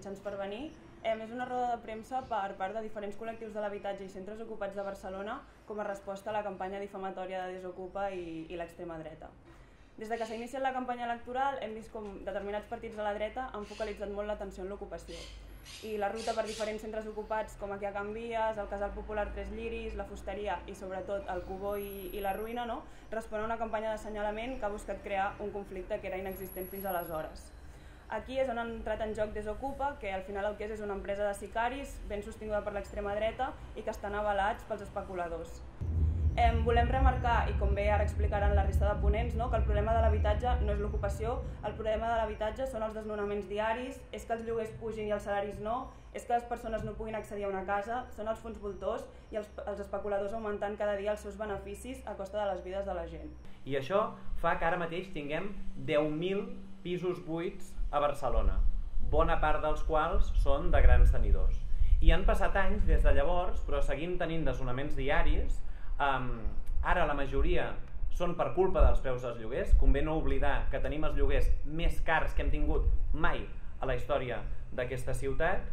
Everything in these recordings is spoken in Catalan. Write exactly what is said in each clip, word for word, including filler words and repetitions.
mitjans per venir. Eh, és una roda de premsa per part de diferents col·lectius de l'habitatge i centres ocupats de Barcelona com a resposta a la campanya difamatòria de Desokupa i, i l'extrema dreta. Des de que s'ha iniciat la campanya electoral hem vist com determinats partits de la dreta han focalitzat molt l'atenció en l'ocupació. I la ruta per diferents centres ocupats com aquí a Can Vies, el Casal Popular Tres Lliris, la Fusteria i sobretot el Cubó i, i la Ruïna, no? Respon a una campanya d'assenyalament que ha buscat crear un conflicte que era inexistent fins aleshores. Aquí és on ha entrat en joc Desokupa, que al final el que és és una empresa de sicaris ben sostinguda per l'extrema dreta i que estan avalats pels especuladors. Eh, volem remarcar, i com bé ara explicaran la resta de ponents, no, que el problema de l'habitatge no és l'ocupació, el problema de l'habitatge són els desnonaments diaris, és que els lloguers pugin i els salaris no, és que les persones no puguin accedir a una casa, són els fons voltors i els, els especuladors augmentant cada dia els seus beneficis a costa de les vides de la gent. I això fa que ara mateix tinguem deu mil pisos buits a Barcelona, bona part dels quals són de grans tenidors. I han passat anys des de llavors, però seguim tenint desnonaments diaris. Um, ara la majoria són per culpa dels preus dels lloguers. Convé no oblidar que tenim els lloguers més cars que hem tingut mai a la història d'aquesta ciutat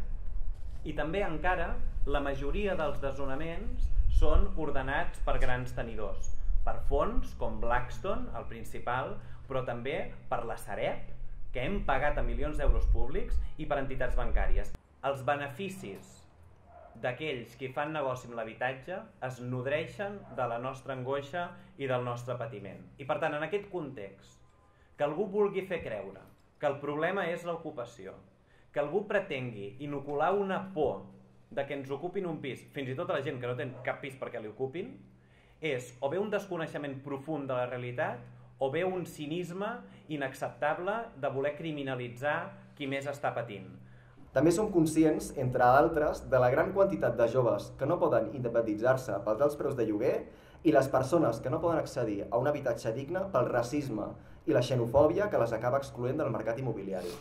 i també encara la majoria dels desnonaments són ordenats per grans tenidors, per fons com Blackstone, el principal, però també per la Sareb, que hem pagat a milions d'euros públics, i per entitats bancàries. Els beneficis d'aquells que fan negoci amb l'habitatge es nodreixen de la nostra angoixa i del nostre patiment. I per tant, en aquest context, que algú vulgui fer creure que el problema és l'ocupació, que algú pretengui inocular una por de que ens ocupin un pis, fins i tot a la gent que no té cap pis perquè li ocupin, és o bé un desconeixement profund de la realitat o bé un cinisme inacceptable de voler criminalitzar qui més està patint. També som conscients, entre d'altres, de la gran quantitat de joves que no poden independitzar-se pels alts preus de lloguer i les persones que no poden accedir a un habitatge digne pel racisme i la xenofòbia que les acaba excloent del mercat immobiliari.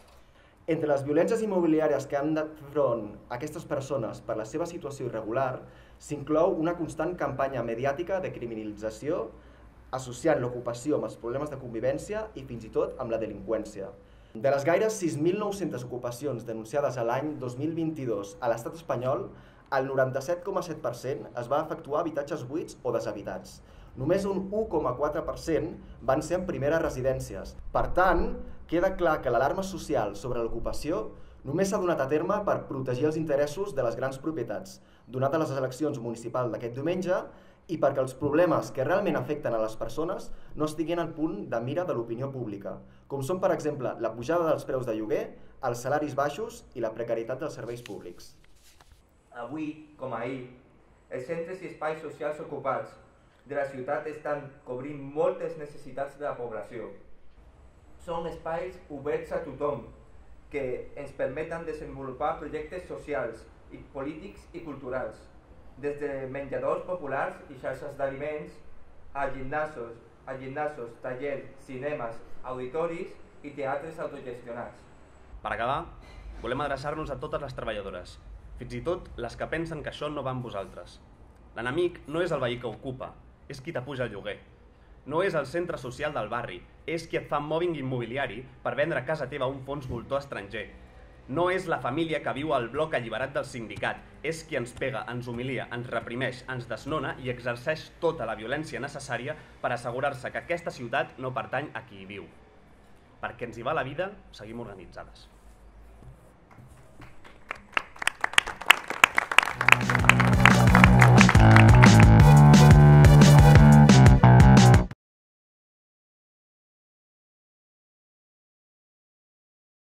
Entre les violències immobiliàries que han de fer front a aquestes persones per la seva situació irregular s'inclou una constant campanya mediàtica de criminalització associant l'ocupació amb els problemes de convivència i fins i tot amb la delinqüència. De les gaires sis mil nou-centes ocupacions denunciades a l'any dos mil vint-i-dos a l'estat espanyol, el noranta-set coma set per cent es va efectuar habitatges buits o deshabitats. Només un u coma quatre per cent van ser en primeres residències. Per tant, queda clar que l'alarma social sobre l'ocupació només s'ha donat a terme per protegir els interessos de les grans propietats, donat a les eleccions municipals d'aquest diumenge, i perquè els problemes que realment afecten a les persones no estiguin al punt de mira de l'opinió pública, com són, per exemple, la pujada dels preus de lloguer, els salaris baixos i la precarietat dels serveis públics. Avui, com ahir, els centres i espais socials ocupats de la ciutat estan cobrint moltes necessitats de la població. Són espais oberts a tothom, que ens permeten desenvolupar projectes socials, i polítics i culturals, des de menjadors populars i xarxes d'aliments a gimnasos, a gimnasos, tallers, cinemes, auditoris i teatres autogestionats. Per acabar, volem adreçar-nos a totes les treballadores, fins i tot les que pensen que això no va amb vosaltres. L'enemic no és el veí que ocupa, és qui t'apuja el lloguer. No és el centre social del barri, és qui et fa mòbbing immobiliari per vendre a casa teva un fons voltor estranger. No és la família que viu al bloc alliberat del sindicat, és qui ens pega, ens humilia, ens reprimeix, ens desnona i exerceix tota la violència necessària per assegurar-se que aquesta ciutat no pertany a qui hi viu. Perquè ens hi va la vida, seguim organitzades.